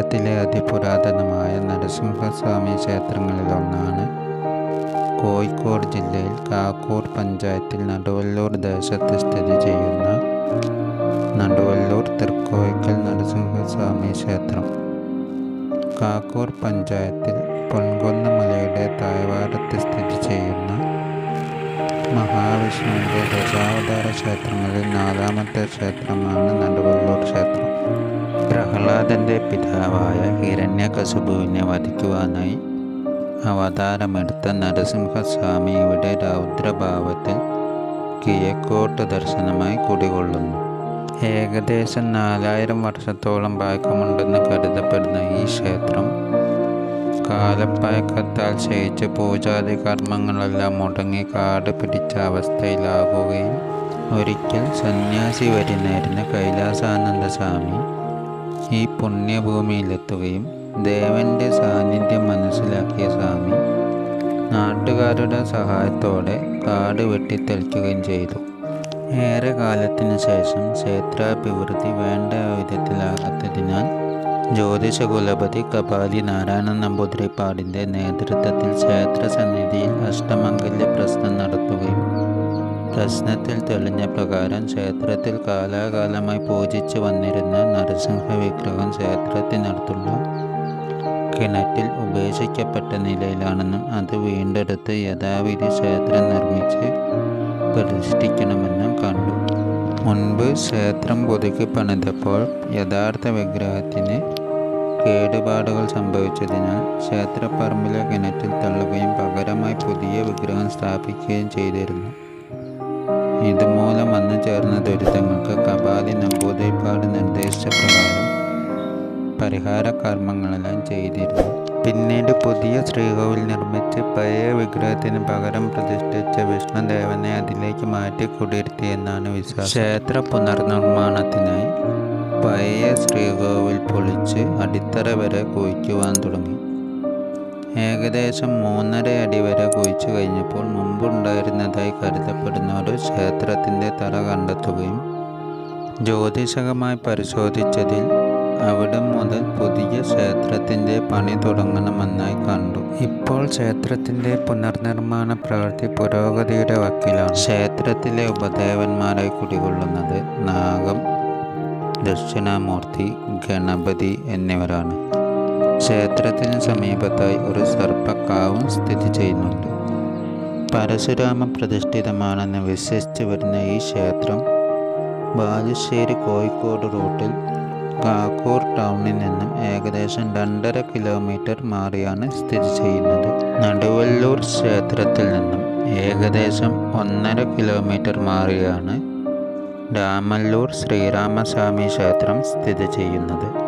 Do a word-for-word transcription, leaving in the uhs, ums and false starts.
കേരളത്തിലെ അതിപുരാതനമായ നരസിംഹസ്വാമി ക്ഷേത്രങ്ങളിലൊന്നാണ് കോഴിക്കോട് ജില്ലയിൽ കാക്കൂർ പഞ്ചായത്തിൽ നടുവല്ലൂർ ദേശത്ത് സ്ഥിതി ചെയ്യുന്ന നടുവല്ലൂർ തൃക്കോയിക്കൽ നരസിംഹസ്വാമി ക്ഷേത്രം. കാക്കൂർ പഞ്ചായത്തിൽ പൊൻകുന്ന മലയുടെ താഴ്വാരത്ത് സ്ഥിതി ചെയ്യുന്ന മഹാവിഷ്ണുവിൻ്റെ ദശാവതാര ക്ഷേത്രങ്ങളിൽ നാലാമത്തെ ക്ഷേത്രമാണ് നടുവല്ലൂർ ക്ഷേത്രം. പ്രഹ്ലാദൻ്റെ പിതാവായ ഹിരണ്യകശിപുവിനെ വധിക്കുവാനായി അവതാരമെടുത്ത നരസിംഹസ്വാമി ഇവിടെ രൗദ്രഭാവത്തിൽ കിഴക്കോട്ട് ദർശനമായി കുടികൊള്ളുന്നു. ഏകദേശം നാലായിരം വർഷത്തോളം പഴക്കമുണ്ടെന്ന് കരുതപ്പെടുന്ന ഈ ക്ഷേത്രം കാലപ്പഴക്കത്താൽ ക്ഷയിച്ച് പൂജാതി കർമ്മങ്ങളെല്ലാം മുടങ്ങി കാട് പിടിച്ച അവസ്ഥയിലാകുകയും ഒരിക്കൽ സന്യാസി വരിനേരുന്ന കൈലാസാനന്ദ സ്വാമി ഈ പുണ്യഭൂമിയിലെത്തുകയും ദേവൻ്റെ സാന്നിധ്യം മനസ്സിലാക്കിയ സ്വാമി നാട്ടുകാരുടെ സഹായത്തോടെ കാട് വെട്ടിത്തെളിക്കുകയും ചെയ്തു. ഏറെ കാലത്തിനു ശേഷം ക്ഷേത്രാഭിവൃദ്ധി വേണ്ട വിധത്തിലാകാത്തതിനാൽ ജ്യോതിഷ കുലപതി കപാലി നാരായണൻ നമ്പൂതിരിപ്പാടിൻ്റെ നേതൃത്വത്തിൽ ക്ഷേത്രസന്നിധിയിൽ അഷ്ടമംഗല്യ പ്രശ്നം നടത്തുകയും പ്രശ്നത്തിൽ തെളിഞ്ഞ പ്രകാരം ക്ഷേത്രത്തിൽ കാലാകാലമായി പൂജിച്ചു വന്നിരുന്ന നരസിംഹ വിഗ്രഹം ക്ഷേത്രത്തിനടുത്തുള്ള കിണറ്റിൽ ഉപേക്ഷിക്കപ്പെട്ട നിലയിലാണെന്നും അത് വീണ്ടെടുത്ത് യഥാവിധി ക്ഷേത്രം നിർമ്മിച്ച് പ്രതിഷ്ഠിക്കണമെന്നും കണ്ടു. മുൻപ് ക്ഷേത്രം പുതുക്കി പണിതപ്പോൾ യഥാർത്ഥ വിഗ്രഹത്തിന് കേടുപാടുകൾ സംഭവിച്ചതിനാൽ ക്ഷേത്രപ്പറമ്പിലെ കിണറ്റിൽ തള്ളുകയും പകരമായി പുതിയ വിഗ്രഹം സ്ഥാപിക്കുകയും ചെയ്തിരുന്നു. ഇതുമൂലം വന്നു ചേർന്ന ദുരിതങ്ങൾക്ക് കപാലി നമ്പൂതിരിപ്പാട് നിർദ്ദേശിച്ച പ്രകാരം പരിഹാര കർമ്മങ്ങളെല്ലാം ചെയ്തിരുന്നു. പിന്നീട് പുതിയ ശ്രീകോവിൽ നിർമ്മിച്ച് പഴയ വിഗ്രഹത്തിന് പകരം പ്രതിഷ്ഠിച്ച വിഷ്ണുദേവനെ അതിലേക്ക് മാറ്റി കുടിയിരുത്തിയെന്നാണ് വിശ്വാസം. ക്ഷേത്ര പുനർനിർമ്മാണത്തിനായി പഴയ ശ്രീകോവിൽ പൊളിച്ച് അടിത്തറ വരെ കുഴിക്കുവാൻ തുടങ്ങി. ഏകദേശം മൂന്നര അടി വരെ കുഴിച്ചു കഴിഞ്ഞപ്പോൾ മുമ്പുണ്ടായിരുന്നതായി കരുതപ്പെടുന്ന ഒരു ക്ഷേത്രത്തിൻ്റെ തറ കണ്ടെത്തുകയും ജ്യോതിഷകമായി പരിശോധിച്ചതിൽ അവിടെ മുതൽ പുതിയ ക്ഷേത്രത്തിൻ്റെ പണി തുടങ്ങണമെന്നായി കണ്ടു. ഇപ്പോൾ ക്ഷേത്രത്തിൻ്റെ പുനർനിർമ്മാണ പ്രവൃത്തി പുരോഗതിയുടെ വക്കിലാണ്. ക്ഷേത്രത്തിലെ ഉപദേവന്മാരായി കുടികൊള്ളുന്നത് നാഗം, ദക്ഷിണാമൂർത്തി, ഗണപതി എന്നിവരാണ്. ക്ഷേത്രത്തിന് സമീപത്തായി ഒരു സർപ്പക്കാവും സ്ഥിതി ചെയ്യുന്നുണ്ട്. പരശുരാമ പ്രതിഷ്ഠിതമാണെന്ന് വിശ്വസിച്ച് വരുന്ന ഈ ക്ഷേത്രം ബാലുശ്ശേരി കോഴിക്കോട് റൂട്ടിൽ കാക്കൂർ ടൗണിൽ നിന്നും ഏകദേശം രണ്ടര കിലോമീറ്റർ മാറിയാണ് സ്ഥിതി ചെയ്യുന്നത്. നടുവല്ലൂർ ക്ഷേത്രത്തിൽ നിന്നും ഏകദേശം ഒന്നര കിലോമീറ്റർ മാറിയാണ് രാമല്ലൂർ ശ്രീരാമസ്വാമി ക്ഷേത്രം സ്ഥിതി ചെയ്യുന്നത്.